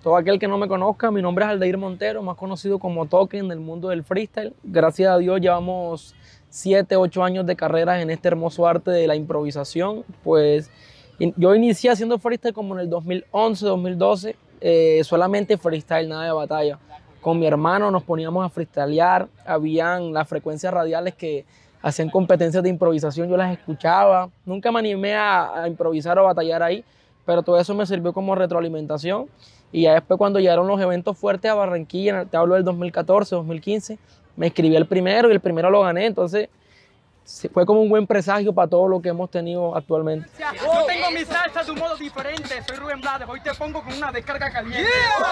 Todo aquel que no me conozca, mi nombre es Aldair Montero, más conocido como Toque en el mundo del freestyle. Gracias a Dios llevamos 7, 8 años de carrera en este hermoso arte de la improvisación. Pues yo inicié haciendo freestyle como en el 2011, 2012, solamente freestyle, nada de batalla. Con mi hermano nos poníamos a freestylear, habían las frecuencias radiales que hacían competencias de improvisación, yo las escuchaba. Nunca me animé a improvisar o batallar ahí, pero todo eso me sirvió como retroalimentación. Y ya después cuando llegaron los eventos fuertes a Barranquilla, te hablo del 2014, 2015, me inscribí el primero y el primero lo gané, entonces fue como un buen presagio para todo lo que hemos tenido actualmente. Yo tengo mi salsa de un modo diferente, soy Rubén Blades, hoy te pongo con una descarga caliente.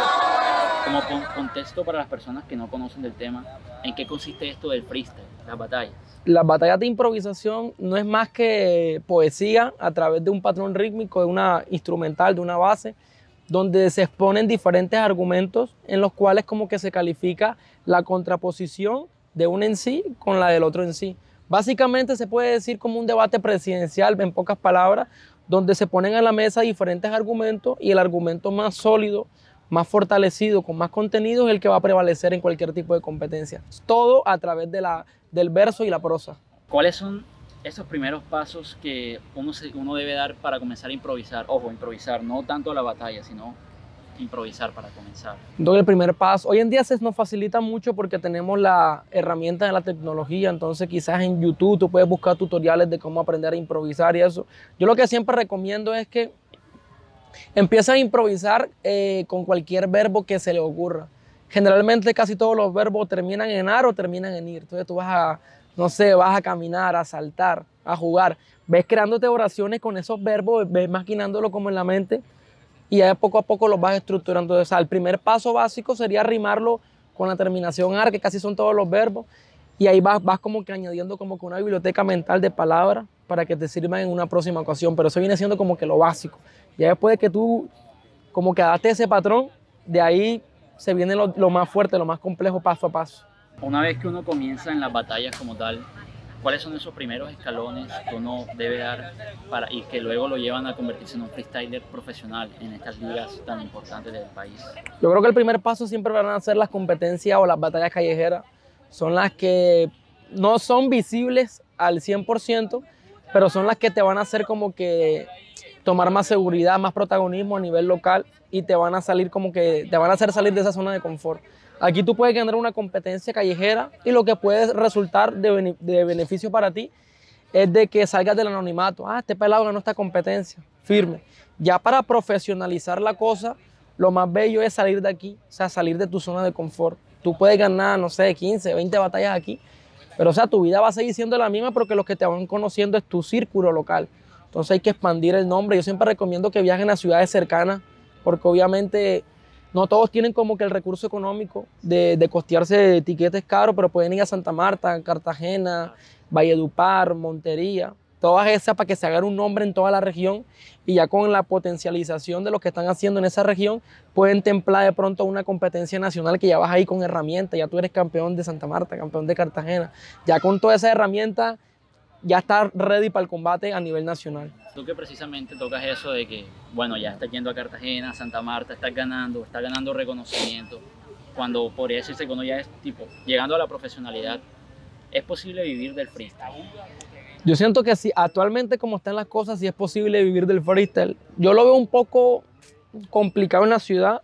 Como contexto para las personas que no conocen del tema, ¿en qué consiste esto del freestyle, las batallas? Las batallas de improvisación no es más que poesía a través de un patrón rítmico, de una instrumental, de una base, donde se exponen diferentes argumentos en los cuales como que se califica la contraposición de un en sí con la del otro en sí. Básicamente se puede decir como un debate presidencial, en pocas palabras, donde se ponen a la mesa diferentes argumentos y el argumento más sólido, más fortalecido, con más contenido es el que va a prevalecer en cualquier tipo de competencia. Todo a través del verso y la prosa. ¿Cuáles son esos primeros pasos que uno debe dar para comenzar a improvisar? Ojo, improvisar, no tanto la batalla, sino improvisar para comenzar. Entonces el primer paso, hoy en día se nos facilita mucho porque tenemos la herramienta de la tecnología, entonces quizás en YouTube tú puedes buscar tutoriales de cómo aprender a improvisar y eso. Yo lo que siempre recomiendo es que empieces a improvisar con cualquier verbo que se le ocurra. Generalmente casi todos los verbos terminan en ar o terminan en ir, entonces tú vas a, no sé, vas a caminar, a saltar, a jugar, ves creándote oraciones con esos verbos, ves maquinándolo como en la mente, y ya poco a poco los vas estructurando. O sea, el primer paso básico sería rimarlo con la terminación ar, que casi son todos los verbos, y ahí vas como que añadiendo como que una biblioteca mental de palabras para que te sirvan en una próxima ocasión, pero eso viene siendo como que lo básico. Ya después de que tú como que adaptes ese patrón, de ahí se viene lo más fuerte, lo más complejo paso a paso. Una vez que uno comienza en las batallas como tal, ¿cuáles son esos primeros escalones que uno debe dar y que luego lo llevan a convertirse en un freestyler profesional en estas ligas tan importantes del país? Yo creo que el primer paso siempre van a ser las competencias o las batallas callejeras. Son las que no son visibles al 100%, pero son las que te van a hacer como que tomar más seguridad, más protagonismo a nivel local y te van a salir como que te van a hacer salir de esa zona de confort. Aquí tú puedes ganar una competencia callejera y lo que puede resultar de beneficio para ti es de que salgas del anonimato. Ah, este pelado ganó esta competencia, firme. Ya para profesionalizar la cosa, lo más bello es salir de aquí, o sea, salir de tu zona de confort. Tú puedes ganar, no sé, 15, 20 batallas aquí, pero o sea, tu vida va a seguir siendo la misma porque los que te van conociendo es tu círculo local. Entonces hay que expandir el nombre. Yo siempre recomiendo que viajen a ciudades cercanas porque obviamente no todos tienen como que el recurso económico de costearse tiquetes caros, pero pueden ir a Santa Marta, Cartagena, Valledupar, Montería, todas esas para que se hagan un nombre en toda la región y ya con la potencialización de lo que están haciendo en esa región pueden templar de pronto una competencia nacional que ya vas ahí con herramientas, ya tú eres campeón de Santa Marta, campeón de Cartagena, ya con toda esa herramienta ya estás ready para el combate a nivel nacional. Tú que precisamente tocas eso de que, bueno, ya estás yendo a Cartagena, Santa Marta, estás ganando reconocimiento, cuando podría decirse que uno ya es tipo, llegando a la profesionalidad, ¿es posible vivir del freestyle? Yo siento que sí, actualmente como están las cosas, sí es posible vivir del freestyle. Yo lo veo un poco complicado en la ciudad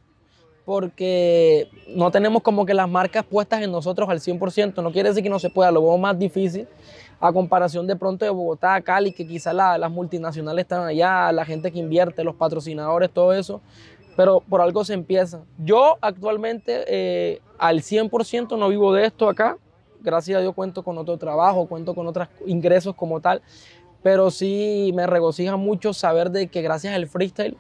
porque no tenemos como que las marcas puestas en nosotros al 100%. No quiere decir que no se pueda, lo veo más difícil a comparación de pronto de Bogotá, Cali, que quizás las multinacionales están allá, la gente que invierte, los patrocinadores, todo eso, pero por algo se empieza. Yo actualmente al 100% no vivo de esto acá, gracias a Dios cuento con otro trabajo, cuento con otros ingresos como tal, pero sí me regocija mucho saber de que gracias al freestyle,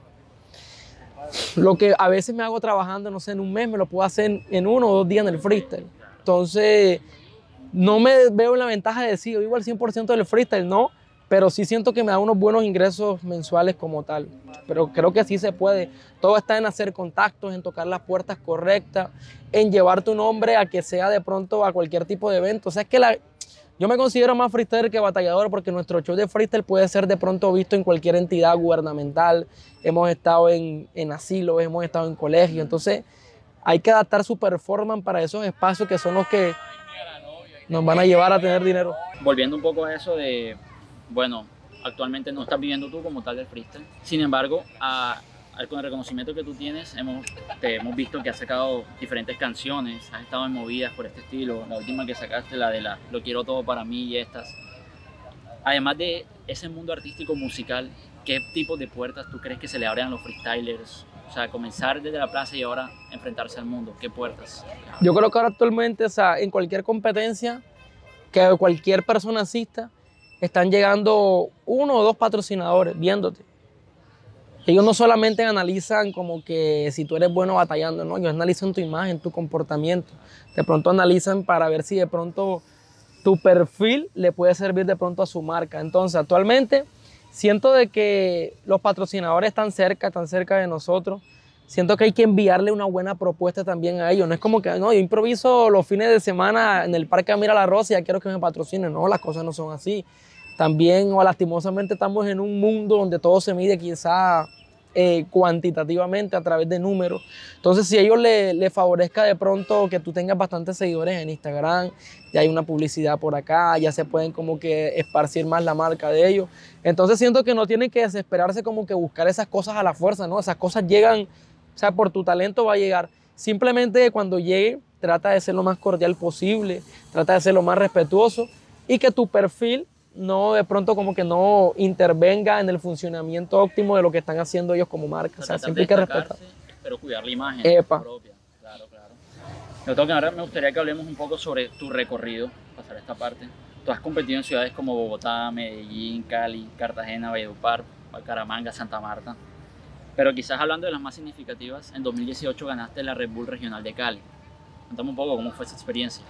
lo que a veces me hago trabajando, no sé, en un mes, me lo puedo hacer en 1 o 2 días en el freestyle. Entonces, no me veo en la ventaja de decir, yo vivo al 100% del freestyle, no, pero sí siento que me da unos buenos ingresos mensuales como tal. Pero creo que sí se puede. Todo está en hacer contactos, en tocar las puertas correctas, en llevar tu nombre a que sea de pronto a cualquier tipo de evento. O sea, es que Yo me considero más freestyler que batallador porque nuestro show de freestyle puede ser de pronto visto en cualquier entidad gubernamental. Hemos estado en asilos, hemos estado en colegios. Entonces hay que adaptar su performance para esos espacios que son los que nos van a llevar a tener dinero. Volviendo un poco a eso de, bueno, actualmente no estás viviendo tú como tal del freestyle. Sin embargo, con el reconocimiento que tú tienes, te hemos visto que has sacado diferentes canciones, has estado en movidas por este estilo. La última que sacaste, la de Lo quiero todo para mí y estas. Además de ese mundo artístico musical, ¿qué tipo de puertas tú crees que se le abren a los freestylers? O sea, comenzar desde la plaza y ahora enfrentarse al mundo. ¿Qué puertas? Yo creo que ahora actualmente, o sea, en cualquier competencia que cualquier persona asista, están llegando 1 o 2 patrocinadores viéndote. Ellos no solamente analizan como que si tú eres bueno batallando, no, ellos analizan tu imagen, tu comportamiento. De pronto analizan para ver si de pronto tu perfil le puede servir de pronto a su marca. Entonces, actualmente siento de que los patrocinadores están cerca de nosotros. Siento que hay que enviarle una buena propuesta también a ellos. No es como que, no, yo improviso los fines de semana en el Parque Amira La Rosa y ya quiero que me patrocinen. No, las cosas no son así. También, o lastimosamente, estamos en un mundo donde todo se mide quizá cuantitativamente a través de números. Entonces, si a ellos les favorezca de pronto que tú tengas bastantes seguidores en Instagram, ya hay una publicidad por acá, ya se pueden como que esparcir más la marca de ellos. Entonces, siento que no tienen que desesperarse como que buscar esas cosas a la fuerza, ¿no? Esas cosas llegan, o sea, por tu talento va a llegar. Simplemente cuando llegue, trata de ser lo más cordial posible, trata de ser lo más respetuoso y que tu perfil no de pronto como que no intervenga en el funcionamiento óptimo de lo que están haciendo ellos como marca. O sea, siempre hay que respetar. Pero cuidar la imagen propia. Claro, claro. Doctor, ahora me gustaría que hablemos un poco sobre tu recorrido, pasar esta parte. Tú has competido en ciudades como Bogotá, Medellín, Cali, Cartagena, Valledupar, Bucaramanga, Santa Marta. Pero quizás hablando de las más significativas, en 2018 ganaste la Red Bull Regional de Cali. Cuéntame un poco cómo fue esa experiencia.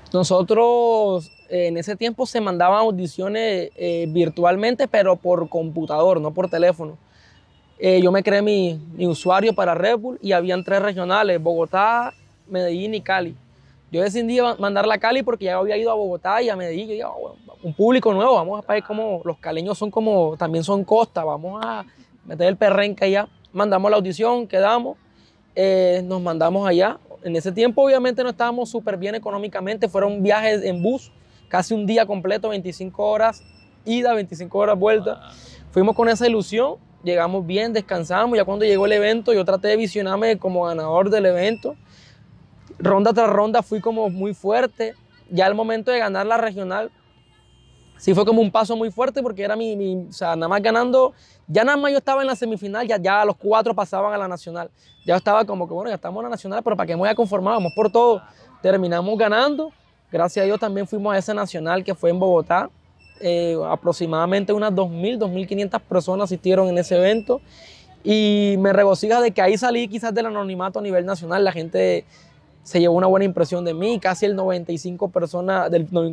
Nosotros en ese tiempo se mandaban audiciones virtualmente, pero por computador, no por teléfono. Yo me creé mi usuario para Red Bull y habían 3 regionales, Bogotá, Medellín y Cali. Yo decidí mandarla a Cali porque ya había ido a Bogotá y a Medellín. Yo dije, bueno, un público nuevo, vamos a ver cómo los caleños son como, también son costa, vamos a meter el perrenque allá. Mandamos la audición, quedamos, nos mandamos allá. En ese tiempo obviamente no estábamos súper bien económicamente, fueron viajes en bus, casi un día completo, 25 horas ida, 25 horas vuelta. Wow. Fuimos con esa ilusión, llegamos bien, descansamos, ya cuando llegó el evento yo traté de visionarme como ganador del evento. Ronda tras ronda fui como muy fuerte, ya al momento de ganar la regional, sí fue como un paso muy fuerte porque era o sea, nada más ganando, ya nada más yo estaba en la semifinal, ya los 4 pasaban a la nacional. Ya estaba como que, bueno, ya estamos en la nacional, pero ¿para qué me voy a conformar? Vamos por todo. Terminamos ganando. Gracias a Dios también fuimos a esa nacional que fue en Bogotá. Aproximadamente unas 2.000, 2.500 personas asistieron en ese evento. Y me regocija de que ahí salí quizás del anonimato a nivel nacional. La gente se llevó una buena impresión de mí. Casi el 95%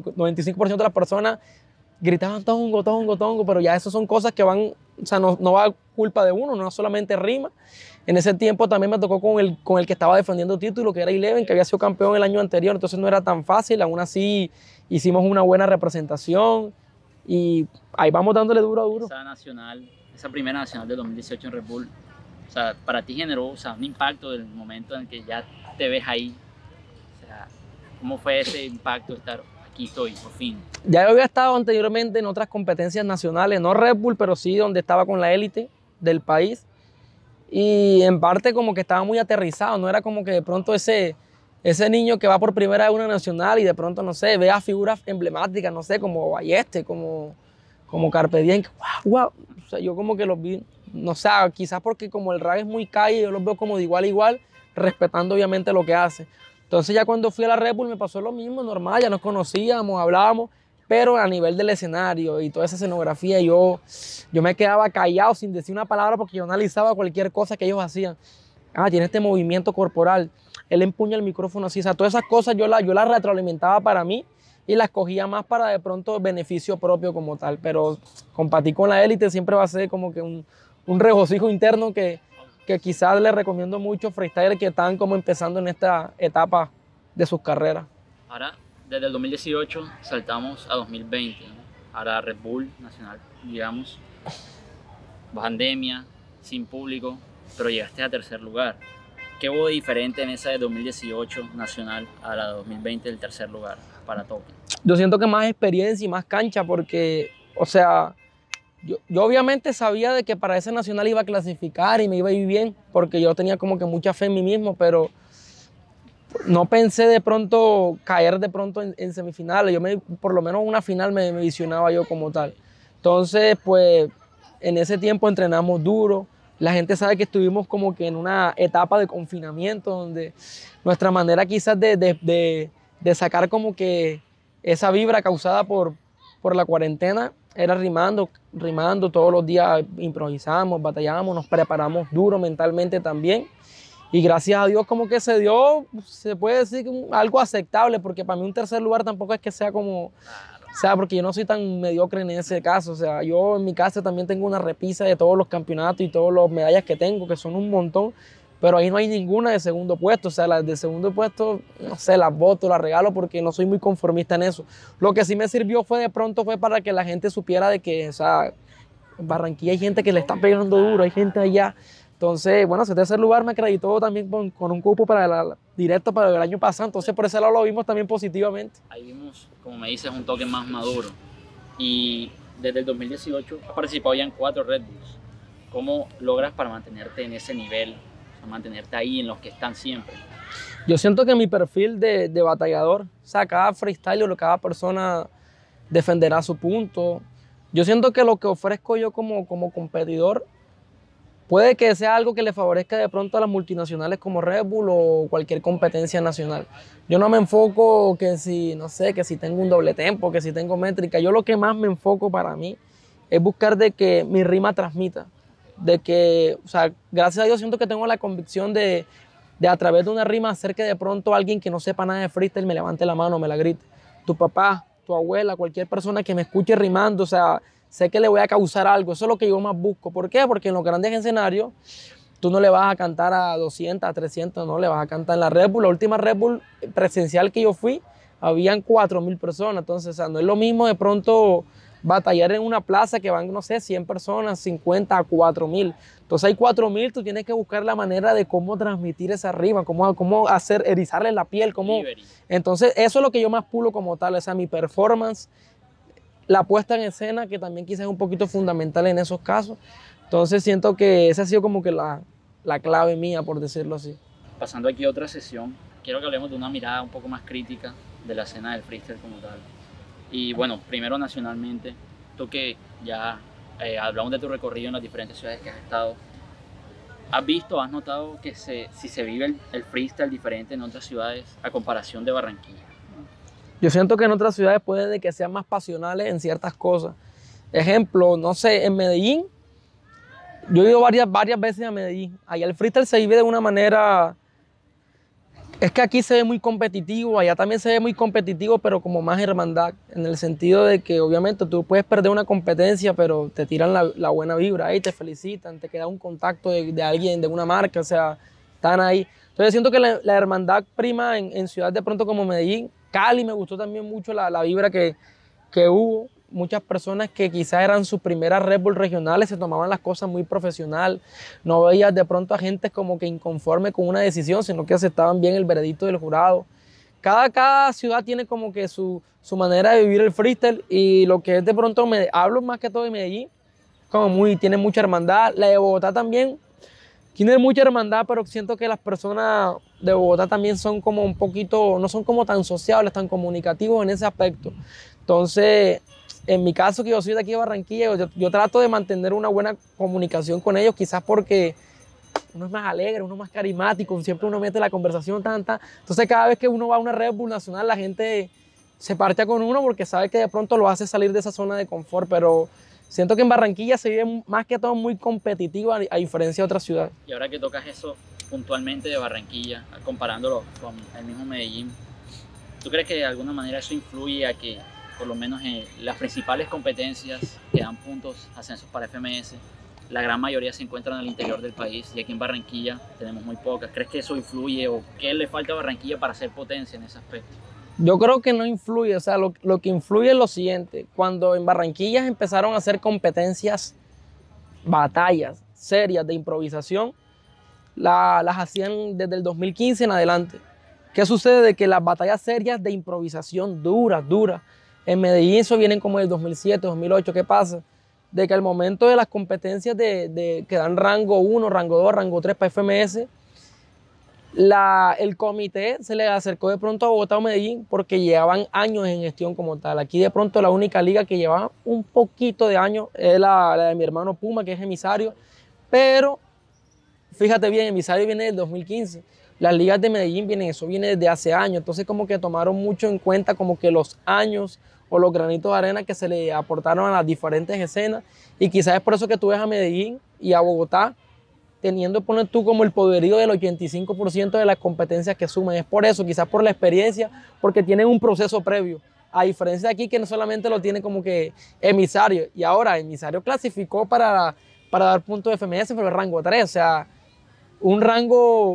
de las personas gritaban tongo, tongo, tongo, pero ya eso son cosas que van, o sea, no va culpa de uno, no solamente rima. En ese tiempo también me tocó con el que estaba defendiendo título, que era Eleven, que había sido campeón el año anterior, entonces no era tan fácil, aún así hicimos una buena representación y ahí vamos dándole duro a duro. Esa primera nacional de 2018 en Red Bull, o sea, para ti generó, o sea, un impacto del momento en que ya te ves ahí, o sea, ¿cómo fue ese impacto de estar aquí estoy, por fin? Ya yo había estado anteriormente en otras competencias nacionales, no Red Bull, pero sí donde estaba con la élite del país. Y en parte como que estaba muy aterrizado, no era como que de pronto ese niño que va por primera vez a una nacional y de pronto, no sé, ve a figuras emblemáticas, no sé, como Balleste, como Carpe Diem, wow. O sea, yo como que los vi, no sé, quizás porque como el rap es muy calle, yo los veo como de igual a igual, respetando obviamente lo que hace. Entonces ya cuando fui a la Red Bull me pasó lo mismo, normal, ya nos conocíamos, hablábamos, pero a nivel del escenario y toda esa escenografía yo me quedaba callado sin decir una palabra porque yo analizaba cualquier cosa que ellos hacían. Tiene este movimiento corporal, él empuña el micrófono así, o sea, todas esas cosas yo las retroalimentaba para mí y las cogía más para de pronto beneficio propio como tal, pero compartir con la élite siempre va a ser como que un regocijo interno que quizás les recomiendo mucho a freestylers que están como empezando en esta etapa de sus carreras. Ahora, desde el 2018 saltamos a 2020, ¿no? Ahora Red Bull Nacional, digamos, pandemia, sin público, pero llegaste a tercer lugar. ¿Qué hubo de diferente en esa de 2018 Nacional a la de 2020 del tercer lugar para Tokio? Yo siento que más experiencia y más cancha porque, o sea, yo obviamente sabía de que para ese Nacional iba a clasificar y me iba a ir bien porque yo tenía como que mucha fe en mí mismo, pero no pensé de pronto caer de pronto en semifinales. Por lo menos una final me visionaba yo como tal. Entonces, pues, en ese tiempo entrenamos duro. La gente sabe que estuvimos como que en una etapa de confinamiento donde nuestra manera quizás de sacar como que esa vibra causada por la cuarentena era rimando todos los días, improvisamos, batallamos, nos preparamos duro mentalmente también. Y gracias a Dios como que se dio, se puede decir algo aceptable, porque para mí un tercer lugar tampoco es que sea como, o sea, porque yo no soy tan mediocre en ese caso. O sea, yo en mi casa también tengo una repisa de todos los campeonatos y todas las medallas que tengo, que son un montón, pero ahí no hay ninguna de segundo puesto. O sea, las de segundo puesto, no sé, las voto, las regalo porque no soy muy conformista en eso. Lo que sí me sirvió fue para que la gente supiera de que, o sea, en Barranquilla hay gente que le está pegando duro, hay gente allá. Entonces, bueno, ese tercer lugar me acreditó también con un cupo directo para el año pasado. Entonces, por ese lado lo vimos también positivamente. Ahí vimos, como me dices, un toque más maduro. Y desde el 2018 has participado ya en 4 Red Bulls. ¿Cómo logras para mantenerte en ese nivel, o sea, mantenerte ahí en los que están siempre? Yo siento que mi perfil de batallador, o sea, cada freestyle o cada persona defenderá su punto. Yo siento que lo que ofrezco yo como competidor puede que sea algo que le favorezca de pronto a las multinacionales como Red Bull o cualquier competencia nacional. Yo no me enfoco que si, no sé, que si tengo un doble tempo, que si tengo métrica. Yo lo que más me enfoco para mí es buscar de que mi rima transmita. De que, o sea, gracias a Dios siento que tengo la convicción de a través de una rima hacer que de pronto alguien que no sepa nada de freestyle me levante la mano, me la grite. Tu papá, tu abuela, cualquier persona que me escuche rimando, o sea, sé que le voy a causar algo. Eso es lo que yo más busco. ¿Por qué? Porque en los grandes escenarios tú no le vas a cantar a 200, a 300, no, le vas a cantar en la Red Bull. La última Red Bull presencial que yo fui, habían 4.000 personas. Entonces, o sea, no es lo mismo de pronto batallar en una plaza que van, no sé, 100 personas, 50 a 4.000. Entonces hay 4.000, tú tienes que buscar la manera de cómo transmitir esa rima, cómo hacer, erizarle la piel, cómo... Entonces, eso es lo que yo más pulo como tal, o sea, mi performance, la puesta en escena, que también quizás es un poquito fundamental en esos casos. Entonces siento que esa ha sido como que la clave mía, por decirlo así. Pasando aquí a otra sesión, quiero que hablemos de una mirada un poco más crítica de la escena del freestyle como tal. Y bueno, primero nacionalmente, tú que ya hablamos de tu recorrido en las diferentes ciudades que has estado, ¿has visto, has notado que si se vive el freestyle diferente en otras ciudades a comparación de Barranquilla? Yo siento que en otras ciudades puede que sean más pasionales en ciertas cosas. Ejemplo, no sé, en Medellín, yo he ido varias veces a Medellín. Allá el freestyle se vive de una manera... Es que aquí se ve muy competitivo, allá también se ve muy competitivo, pero como más hermandad, en el sentido de que obviamente tú puedes perder una competencia, pero te tiran la buena vibra ahí, te felicitan, te queda un contacto de alguien, de una marca, o sea, están ahí. Entonces siento que la hermandad prima en ciudades de pronto como Medellín. Cali me gustó también mucho la vibra que hubo. Muchas personas que quizás eran sus primeras Red Bull regionales se tomaban las cosas muy profesional. No veías de pronto a gente como que inconforme con una decisión, sino que aceptaban bien el veredicto del jurado. Cada ciudad tiene como que su manera de vivir el freestyle, y lo que es de pronto, hablo más que todo de Medellín, tiene mucha hermandad. La de Bogotá también tiene mucha hermandad, pero siento que las personas de Bogotá también son como un poquito, no son como tan sociables, tan comunicativos en ese aspecto. Entonces, en mi caso, que yo soy de aquí de Barranquilla, yo trato de mantener una buena comunicación con ellos, quizás porque uno es más alegre, uno es más carismático, siempre uno mete la conversación Entonces, cada vez que uno va a una Red Bull nacional, la gente se parcha con uno porque sabe que de pronto lo hace salir de esa zona de confort, pero siento que en Barranquilla se vive más que todo muy competitivo a diferencia de otras ciudades. Y ahora que tocas eso puntualmente de Barranquilla, comparándolo con el mismo Medellín, ¿tú crees que de alguna manera eso influye a que, por lo menos en las principales competencias que dan puntos, ascensos para FMS, la gran mayoría se encuentran al interior del país y aquí en Barranquilla tenemos muy pocas? ¿Crees que eso influye o qué le falta a Barranquilla para ser potencia en ese aspecto? Yo creo que no influye, o sea, lo que influye es lo siguiente. Cuando en Barranquilla empezaron a hacer competencias, batallas serias de improvisación, las hacían desde el 2015 en adelante. ¿Qué sucede? De que las batallas serias de improvisación duras, en Medellín eso vienen como del 2007, 2008. ¿Qué pasa? De que al momento de las competencias que dan rango 1, rango 2, rango 3 para FMS, el comité se le acercó de pronto a Bogotá o Medellín porque llevaban años en gestión como tal. Aquí de pronto la única liga que llevaba un poquito de años es la de mi hermano Puma, que es emisario, pero fíjate bien, emisario viene del 2015. Las ligas de Medellín eso viene desde hace años, entonces como que tomaron mucho en cuenta como que los años o los granitos de arena que se le aportaron a las diferentes escenas, y quizás es por eso que tú ves a Medellín y a Bogotá teniendo, poner tú como el poderío del 85% de las competencias que suman. Es por eso, quizás por la experiencia, porque tienen un proceso previo. A diferencia de aquí, que no solamente lo tiene como que emisario. Y ahora, emisario clasificó para dar puntos de FMS, pero el rango 3. O sea, un rango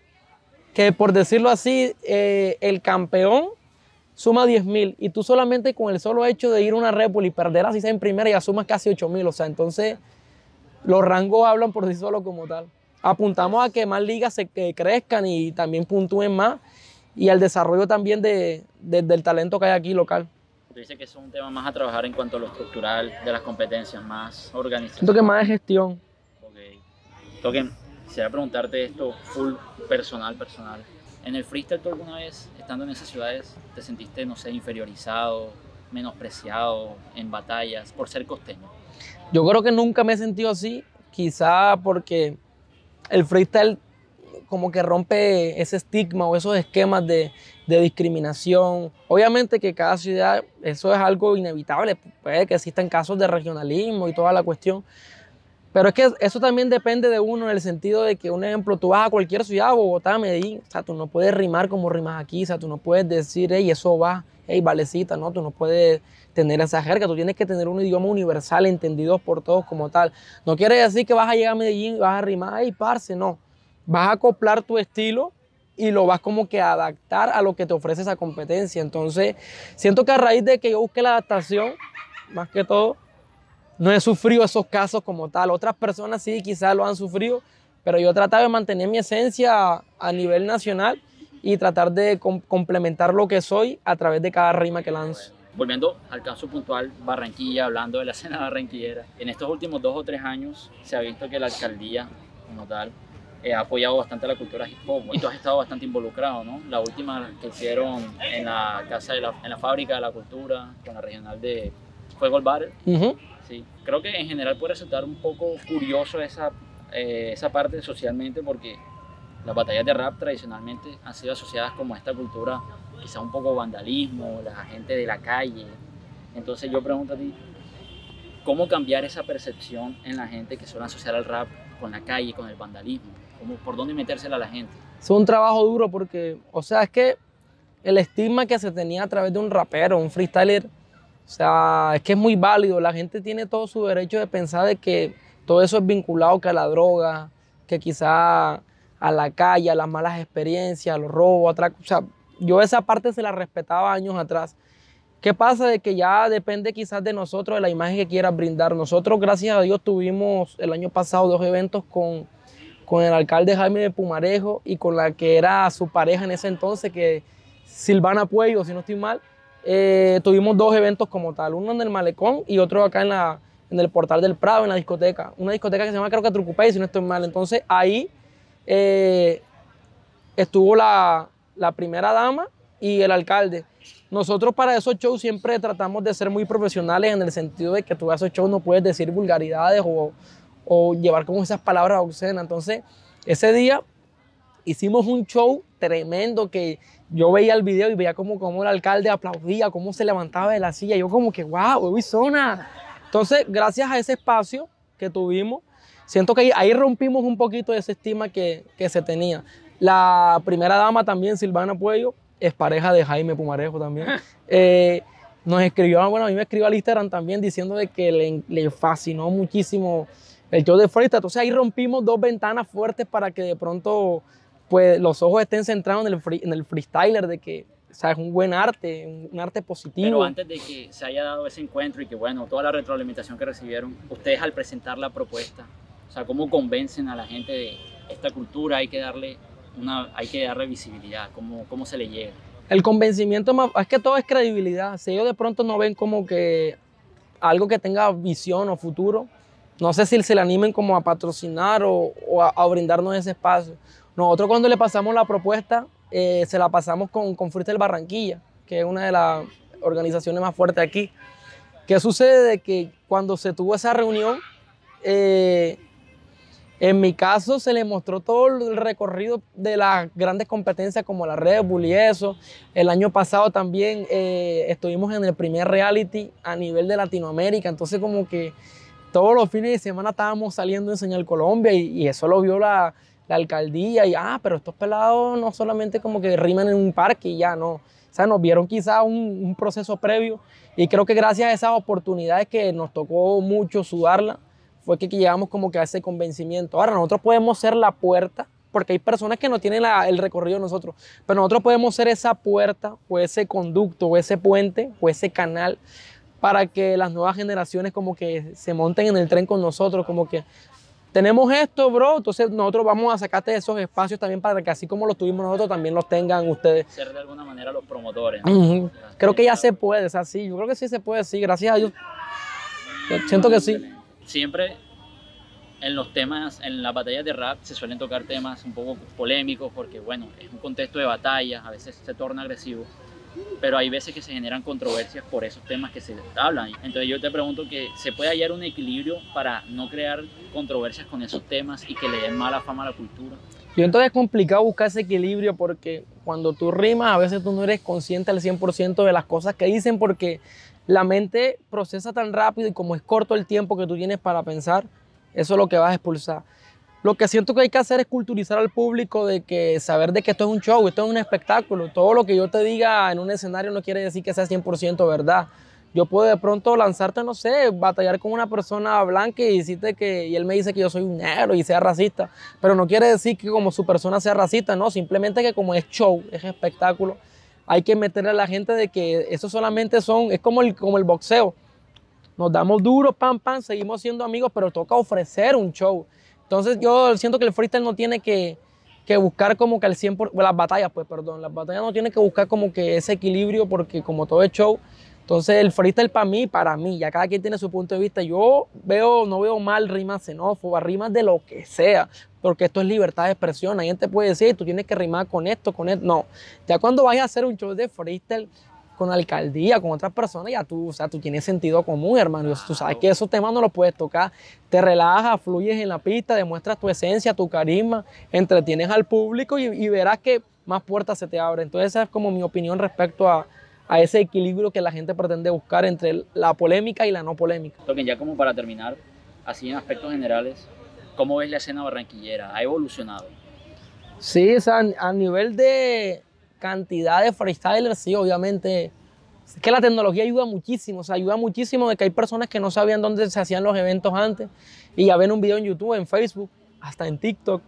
que, por decirlo así, el campeón suma 10.000. Y tú solamente con el solo hecho de ir a una República y perder así sea en primera, ya sumas casi 8.000. O sea, entonces los rangos hablan por sí solos como tal. Apuntamos a que más ligas que crezcan y también puntúen más, y al desarrollo también del talento que hay aquí local. Tú dices que eso es un tema más a trabajar en cuanto a lo estructural de las competencias, más organización. Siento que más de gestión. Ok. Token, quisiera preguntarte esto full personal. En el freestyle, ¿tú alguna vez, estando en esas ciudades, te sentiste, no sé, inferiorizado, menospreciado en batallas por ser costeño? Yo creo que nunca me he sentido así, quizá porque el freestyle como que rompe ese estigma o esos esquemas de discriminación. Obviamente que cada ciudad, eso es algo inevitable, puede que existan casos de regionalismo y toda la cuestión, pero es que eso también depende de uno, en el sentido de que, un ejemplo, tú vas a cualquier ciudad, Bogotá, Medellín, o sea, tú no puedes rimar como rimas aquí, o sea, tú no puedes decir, hey, eso va, hey, valecita, no, tú no puedes tener esa jerga, tú tienes que tener un idioma universal, entendido por todos como tal. No quiere decir que vas a llegar a Medellín y vas a rimar, hey, parce, no. Vas a acoplar tu estilo y lo vas como que a adaptar a lo que te ofrece esa competencia. Entonces, siento que a raíz de que yo busqué la adaptación, más que todo, no he sufrido esos casos como tal. Otras personas sí, quizás lo han sufrido, pero yo he tratado de mantener mi esencia a nivel nacional y tratar de complementar lo que soy a través de cada rima que lanzo. Volviendo al caso puntual, Barranquilla, hablando de la escena barranquillera, en estos últimos 2 o 3 años se ha visto que la alcaldía, como tal, ha apoyado bastante la cultura hip hop, y tú has estado bastante involucrado, ¿no? La última que hicieron en la casa en la fábrica de la cultura, con la regional de Fuego el Bar. Sí, creo que en general puede resultar un poco curioso esa parte socialmente, porque las batallas de rap tradicionalmente han sido asociadas como a esta cultura, quizá un poco vandalismo, la gente de la calle. Entonces yo pregunto a ti, ¿cómo cambiar esa percepción en la gente que suele asociar al rap con la calle, con el vandalismo? ¿Por dónde metérsela a la gente? Es un trabajo duro porque, o sea, es que el estigma que se tenía a través de un rapero, un freestyler, o sea, es que es muy válido. La gente tiene todo su derecho de pensar de que todo eso es vinculado que a la droga, que quizá a la calle, a las malas experiencias, a los robos, o sea, yo esa parte se la respetaba años atrás. ¿Qué pasa? De que ya depende quizás de nosotros, de la imagen que quieras brindar. Nosotros, gracias a Dios, tuvimos el año pasado 2 eventos con el alcalde Jaime de Pumarejo y con la que era su pareja en ese entonces, que Silvana Puello, si no estoy mal. Tuvimos 2 eventos como tal, uno en el Malecón y otro acá en el Portal del Prado, en la discoteca. Una discoteca que se llama, creo que Trucupey, si no estoy mal. Entonces ahí estuvo la primera dama y el alcalde. Nosotros para esos shows siempre tratamos de ser muy profesionales, en el sentido de que tú a esos shows no puedes decir vulgaridades o llevar como esas palabras obscenas. Entonces ese día hicimos un show tremendo que yo veía el video y veía como el alcalde aplaudía, cómo se levantaba de la silla. Yo como que, wow, uy, zona. Entonces, gracias a ese espacio que tuvimos, siento que ahí rompimos un poquito de ese estigma que se tenía. La primera dama también, Silvana Puello, es pareja de Jaime Pumarejo también. Nos escribió, bueno, a mí me escribió al Instagram también diciendo de que le fascinó muchísimo el show de freestyle. Entonces ahí rompimos 2 ventanas fuertes para que de pronto pues los ojos estén centrados en el freestyler, de que sea, es un buen arte, un arte positivo. Pero antes de que se haya dado ese encuentro y que, bueno, toda la retroalimentación que recibieron, ustedes al presentar la propuesta, o sea, ¿cómo convencen a la gente de esta cultura? Hay que darle visibilidad, ¿cómo se le llega? El convencimiento más, es que todo es credibilidad. Si ellos de pronto no ven como que algo que tenga visión o futuro, no sé si se le animen como a patrocinar o a brindarnos ese espacio. Nosotros cuando le pasamos la propuesta, se la pasamos con Freestyle Barranquilla, que es una de las organizaciones más fuertes aquí. ¿Qué sucede? De que cuando se tuvo esa reunión, en mi caso se le mostró todo el recorrido de las grandes competencias como la Red Bull y eso. El año pasado también estuvimos en el primer reality a nivel de Latinoamérica, entonces como que todos los fines de semana estábamos saliendo en Señal Colombia y eso lo vio la alcaldía y pero estos pelados no solamente como que riman en un parque y ya no. O sea, nos vieron quizás un proceso previo y creo que gracias a esas oportunidades que nos tocó mucho sudarla, fue que llegamos como que a ese convencimiento. Ahora, nosotros podemos ser la puerta, porque hay personas que no tienen el recorrido de nosotros, pero nosotros podemos ser esa puerta o ese conducto o ese puente o ese canal para que las nuevas generaciones como que se monten en el tren con nosotros, como que tenemos esto, bro, entonces nosotros vamos a sacarte de esos espacios también para que así como los tuvimos nosotros, también los tengan ustedes. Ser de alguna manera los promotores, ¿no? Creo que ya se puede, o sea, sí, yo creo que sí se puede, sí, gracias a Dios. Yo siento que sí. Siempre en los temas, en las batallas de rap se suelen tocar temas un poco polémicos porque, bueno, es un contexto de batalla, a veces se torna agresivo, pero hay veces que se generan controversias por esos temas que se hablan. Entonces yo te pregunto que se puede hallar un equilibrio para no crear controversias con esos temas y que le den mala fama a la cultura. Yo entonces es complicado buscar ese equilibrio porque cuando tú rimas a veces tú no eres consciente al 100% de las cosas que dicen porque la mente procesa tan rápido y como es corto el tiempo que tú tienes para pensar, eso es lo que vas a expulsar. Lo que siento que hay que hacer es culturizar al público de que saber de que esto es un show, esto es un espectáculo. Todo lo que yo te diga en un escenario no quiere decir que sea 100% verdad. Yo puedo de pronto lanzarte, no sé, batallar con una persona blanca y decirte y él me dice que yo soy un negro y sea racista, pero no quiere decir que como su persona sea racista, no, simplemente que como es show, es espectáculo, hay que meterle a la gente de que eso solamente es como el boxeo. Nos damos duro, pam, pam, seguimos siendo amigos, pero toca ofrecer un show. Entonces yo siento que el freestyle no tiene que buscar como que al 100%, las batallas no tienen que buscar como que ese equilibrio porque como todo es show, entonces el freestyle para mí, ya cada quien tiene su punto de vista. Yo no veo mal rimas xenófobas, rimas de lo que sea, porque esto es libertad de expresión. Alguien te puede decir, tú tienes que rimar con esto, no. Ya cuando vayas a hacer un show de freestyle con la alcaldía, con otras personas, ya tú tienes sentido común, hermano. Tú sabes que esos temas no los puedes tocar. Te relajas, fluyes en la pista, demuestras tu esencia, tu carisma, entretienes al público y verás que más puertas se te abren. Entonces esa es como mi opinión respecto a ese equilibrio que la gente pretende buscar entre la polémica y la no polémica. Token, ya como para terminar, así en aspectos generales, ¿cómo ves la escena barranquillera? ¿Ha evolucionado? Sí, o sea, a nivel de cantidad de freestylers, sí, obviamente. Es que la tecnología ayuda muchísimo, o sea, ayuda muchísimo de que hay personas que no sabían dónde se hacían los eventos antes y ya ven un video en YouTube, en Facebook, hasta en TikTok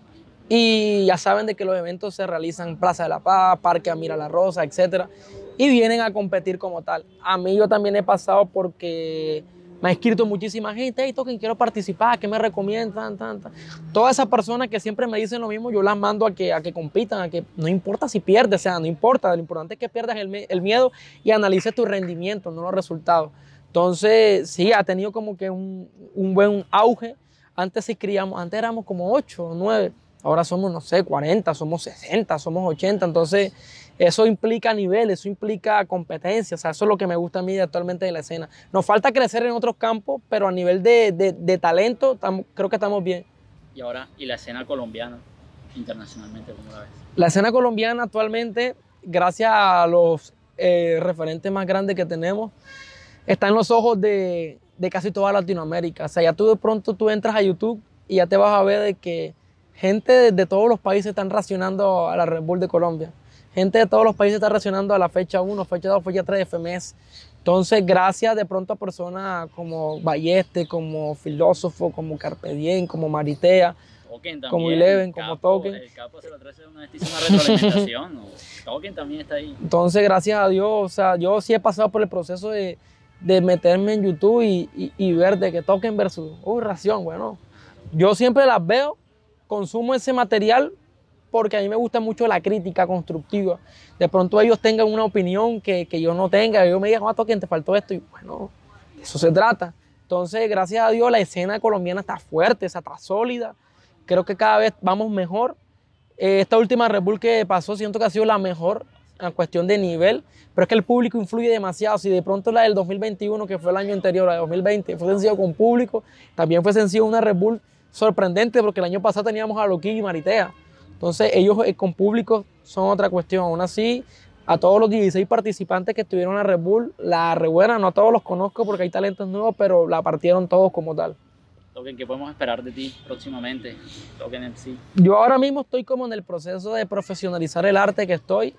y ya saben de que los eventos se realizan en Plaza de la Paz, Parque Amira La Rosa, etc. Y vienen a competir como tal. A mí yo también he pasado porque me ha escrito muchísima gente, hey, Token, quiero participar, ¿qué me recomiendan? Todas esas personas que siempre me dicen lo mismo, yo las mando a que compitan, a que no importa si pierdes, o sea, no importa, lo importante es que pierdas el miedo y analices tu rendimiento, no los resultados. Entonces, sí, ha tenido como que un buen auge. Antes éramos como 8 o 9, ahora somos, no sé, 40, somos 60, somos 80, entonces eso implica nivel, eso implica competencia, o sea, eso es lo que me gusta a mí actualmente de la escena. Nos falta crecer en otros campos, pero a nivel de talento creo que estamos bien. Y ahora, ¿y la escena colombiana internacionalmente, cómo la ves? La escena colombiana actualmente, gracias a los referentes más grandes que tenemos, está en los ojos de casi toda Latinoamérica. O sea, ya tú de pronto tú entras a YouTube y ya te vas a ver de que gente de todos los países están reaccionando a la Red Bull de Colombia. Gente de todos los países está reaccionando a la fecha 1, fecha 2, fecha 3 de FMS. Entonces, gracias de pronto a personas como Balleste, como Filósofo, como Carpe Diem, como Maritea, Token también. como Eleven, como Token. El Capo 013 una vez hizo una retroalimentación, ¿no? Token también está ahí. Entonces, gracias a Dios, o sea, yo sí he pasado por el proceso de meterme en YouTube y ver de que Token versus Ración, bueno. Yo siempre las veo, consumo ese material porque a mí me gusta mucho la crítica constructiva. De pronto ellos tengan una opinión que yo no tenga, yo me digan, Token, te faltó esto, y bueno, de eso se trata. Entonces, gracias a Dios, la escena colombiana está fuerte, está sólida. Creo que cada vez vamos mejor. Esta última Red Bull que pasó, siento que ha sido la mejor en cuestión de nivel, pero es que el público influye demasiado. Si de pronto la del 2021, que fue el año anterior, la de 2020, fue sencillo con público, también fue sencillo una Red Bull sorprendente, porque el año pasado teníamos a Loquillo y Maritea. Entonces, ellos con público son otra cuestión. Aún así, a todos los 16 participantes que estuvieron en la Red Bull, la rebuena, no a todos los conozco porque hay talentos nuevos, pero la partieron todos como tal. Token, ¿qué podemos esperar de ti próximamente? Token MC. Yo ahora mismo estoy como en el proceso de profesionalizar el arte que estoy.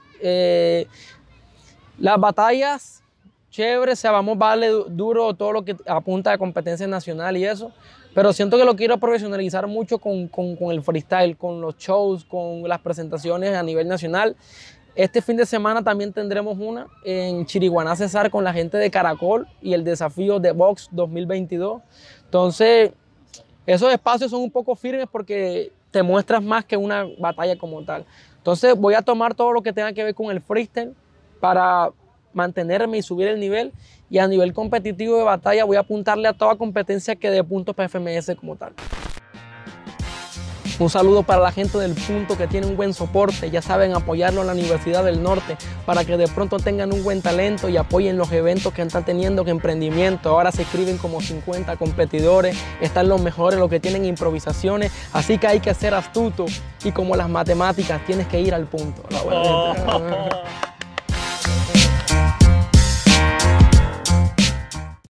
Las batallas, chévere, o sea, vamos a darle duro todo lo que apunta a competencia nacional y eso, pero siento que lo quiero profesionalizar mucho con el freestyle, con los shows, con las presentaciones a nivel nacional. Este fin de semana también tendremos una en Chiriguaná, Cesar, con la gente de Caracol y el desafío de Box 2022. Entonces, esos espacios son un poco firmes porque te muestras más que una batalla como tal. Entonces, voy a tomar todo lo que tenga que ver con el freestyle para mantenerme y subir el nivel. Y a nivel competitivo de batalla voy a apuntarle a toda competencia que dé puntos para FMS como tal. Un saludo para la gente del Punto que tiene un buen soporte, ya saben apoyarlo en la Universidad del Norte para que de pronto tengan un buen talento y apoyen los eventos que están teniendo que emprendimiento. Ahora se escriben como 50 competidores, están los mejores, los que tienen improvisaciones, así que hay que ser astuto y como las matemáticas tienes que ir al punto.